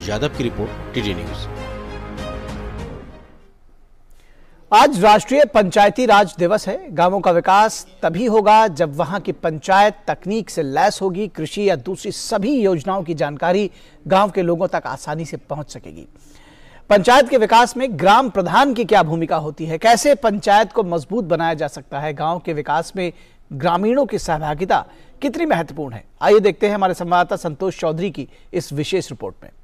यादव की report, TD news. आज राष्ट्रीय पंचायती राज दिवस है। गांवों का विकास तभी होगा जब वहां की पंचायत तकनीक से लैस होगी। कृषि या दूसरी सभी योजनाओं की जानकारी गांव के लोगों तक आसानी से पहुंच सकेगी। पंचायत के विकास में ग्राम प्रधान की क्या भूमिका होती है, कैसे पंचायत को मजबूत बनाया जा सकता है, गांव के विकास में ग्रामीणों की सहभागिता कितनी महत्वपूर्ण है, आइए देखते हैं हमारे संवाददाता संतोष चौधरी की इस विशेष रिपोर्ट में।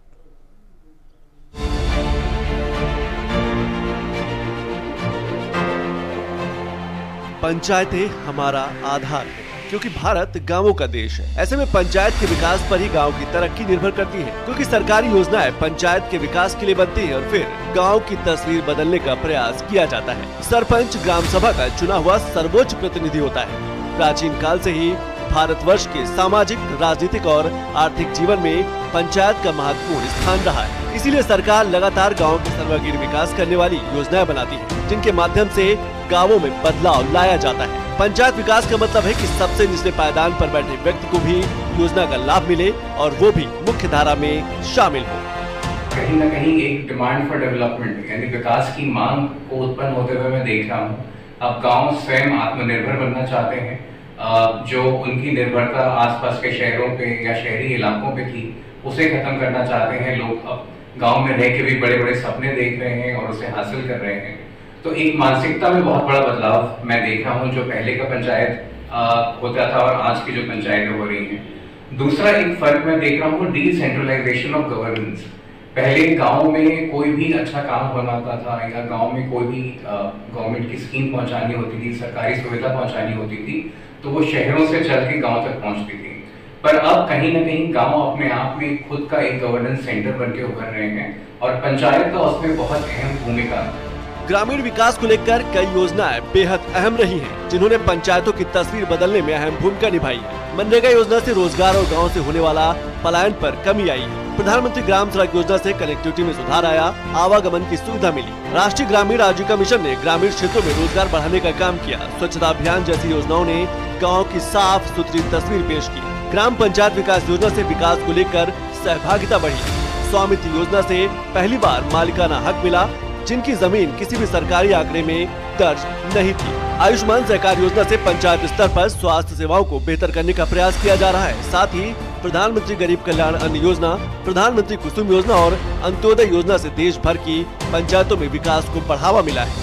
पंचायतें हमारा आधार है, क्योंकि भारत गांवों का देश है। ऐसे में पंचायत के विकास पर ही गांव की तरक्की निर्भर करती है, क्योंकि सरकारी योजनाएं पंचायत के विकास के लिए बनती है और फिर गांव की तस्वीर बदलने का प्रयास किया जाता है। सरपंच ग्राम सभा का चुना हुआ सर्वोच्च प्रतिनिधि होता है। प्राचीन काल से ही भारतवर्ष के सामाजिक, राजनीतिक और आर्थिक जीवन में पंचायत का महत्वपूर्ण स्थान रहा है। इसीलिए सरकार लगातार गाँव के सर्वांगीण विकास करने वाली योजनाएं बनाती है, जिनके माध्यम से गाँवों में बदलाव लाया जाता है। पंचायत विकास का मतलब है कि सबसे निचले पायदान पर बैठे व्यक्ति को भी योजना का लाभ मिले और वो भी मुख्य धारा में शामिल हो। कहीं न कहीं एक डिमांड फॉर डेवलपमेंट यानी विकास की मांग को उत्पन्न होते हुए मैं देख रहा हूँ। अब गांव स्वयं आत्मनिर्भर बनना चाहते हैं। जो उनकी निर्भरता आसपास के शहरों पे या शहरी इलाकों पे थी, उसे खत्म करना चाहते हैं। लोग अब गांव में रह के भी बड़े बड़े सपने देख रहे हैं और उसे हासिल कर रहे हैं। तो एक मानसिकता में बहुत बड़ा बदलाव मैं देख रहा हूँ, जो पहले का पंचायत होता था और आज की जो पंचायतें हो रही हैं। दूसरा एक फर्क मैं देख रहा हूँ, डिसेंट्रलाइजेशन ऑफ गवर्नेंस। पहले गांव में कोई भी अच्छा काम होना था या गांव में कोई भी गवर्नमेंट की स्कीम पहुंचानी होती थी, सरकारी सुविधा पहुंचानी होती थी, तो वो शहरों से चल के गांव तक पहुंचती थी। पर अब कहीं ना कहीं गांव अपने आप में खुद का एक गवर्नेंस सेंटर बन के उभर रहे हैं और पंचायत का उसमें बहुत अहम भूमिका है। ग्रामीण विकास को लेकर कई योजनाएं बेहद अहम रही हैं, जिन्होंने पंचायतों की तस्वीर बदलने में अहम भूमिका निभाई है। मनरेगा योजना से रोजगार और गांव से होने वाला पलायन पर कमी आई है। प्रधानमंत्री ग्राम सड़क योजना से कनेक्टिविटी में सुधार आया, आवागमन की सुविधा मिली। राष्ट्रीय ग्रामीण आजीविका मिशन ने ग्रामीण क्षेत्रों में रोजगार बढ़ाने का काम किया। स्वच्छता अभियान जैसी योजनाओं ने गाँव की साफ सुथरी तस्वीर पेश की। ग्राम पंचायत विकास योजना से विकास को लेकर सहभागिता बढ़ी। स्वामित्व योजना से पहली बार मालिकाना हक मिला, जिनकी जमीन किसी भी सरकारी आंकड़े में दर्ज नहीं थी। आयुष्मान सहकार योजना से पंचायत स्तर पर स्वास्थ्य सेवाओं को बेहतर करने का प्रयास किया जा रहा है। साथ ही प्रधानमंत्री गरीब कल्याण अन्न योजना, प्रधानमंत्री कुसुम योजना और अंत्योदय योजना से देश भर की पंचायतों में विकास को बढ़ावा मिला है।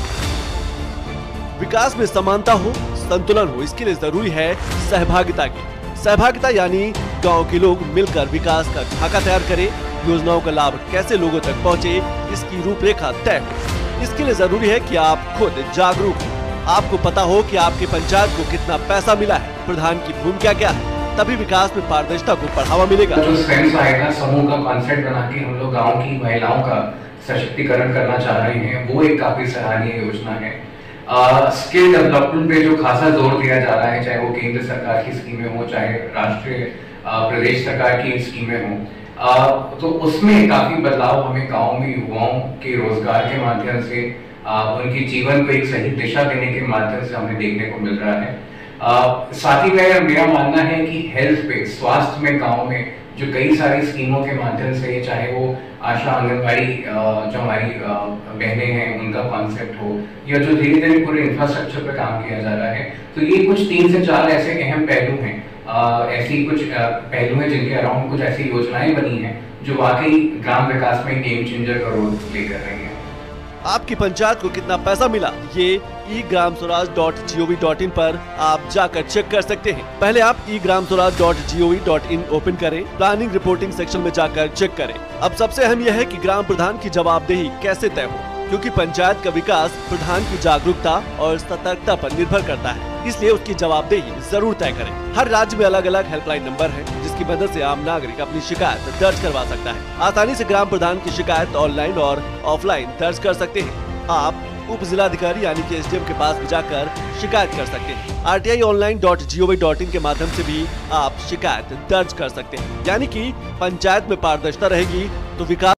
विकास में समानता हो, संतुलन हो, इसके लिए जरूरी है सहभागिता की। सहभागिता यानी गाँव के लोग मिलकर विकास का खाका तैयार करें। योजनाओं का लाभ कैसे लोगों तक पहुंचे, इसकी रूपरेखा तय हो। इसके लिए जरूरी है कि आप खुद जागरूक हो, आपको पता हो कि आपके पंचायत को कितना पैसा मिला है, प्रधान की भूमिका क्या है, तभी विकास में पारदर्शिता को बढ़ावा मिलेगा। जो स्वयं सहायता समूह का कॉन्सेप्ट बना के हम लोग गाँव की महिलाओं का सशक्तिकरण करना चाह रहे हैं, वो एक काफी सराहनीय योजना है। स्किल डेवलपमेंट पे जो खासा जोर दिया जा रहा है, चाहे वो केंद्र सरकार की स्कीमें हो, चाहे राष्ट्रीय प्रदेश सरकार की स्कीमें हो, तो उसमें काफी बदलाव हमें गांव में युवाओं के रोजगार के माध्यम से, उनकी जीवन को एक सही दिशा देने के माध्यम से हमें देखने को मिल रहा है। साथ ही में मेरा मानना है कि हेल्थ पे, स्वास्थ्य में गांव में जो कई सारी स्कीमों के माध्यम से, चाहे वो आशा आंगनबाड़ी जो हमारी बहनें हैं उनका कॉन्सेप्ट हो, या जो धीरे धीरे पूरे इंफ्रास्ट्रक्चर पर काम किया जा रहा है, तो ये कुछ 3 से 4 ऐसे अहम पहलू हैं। ऐसी कुछ पहलू हैं जिनके अराउंड कुछ ऐसी योजनाएं बनी हैं जो वाकई ग्राम विकास में गेम चेंजर का रोल प्ले कर रही हैं। आपकी पंचायत को कितना पैसा मिला, ये eGramSwaraj.gov.in पर आप जाकर चेक कर सकते हैं। पहले आप eGramSwaraj.gov.in ओपन करें, प्लानिंग रिपोर्टिंग सेक्शन में जाकर चेक करें। अब सबसे अहम यह है कि ग्राम प्रधान की जवाबदेही कैसे तय हो, क्योंकि पंचायत का विकास प्रधान की जागरूकता और सतर्कता पर निर्भर करता है। इसलिए उसकी जवाबदेही जरूर तय करें। हर राज्य में अलग अलग हेल्पलाइन नंबर है, जिसकी मदद से आम नागरिक अपनी शिकायत दर्ज करवा सकता है। आसानी से ग्राम प्रधान की शिकायत ऑनलाइन और ऑफलाइन दर्ज कर सकते हैं। आप उप जिलाधिकारी यानी कि एसडीएम के पास भी जाकर शिकायत कर सकते हैं। RTIonline.gov.in के माध्यम से भी आप शिकायत दर्ज कर सकते हैं। यानी कि पंचायत में पारदर्शिता रहेगी तो विकास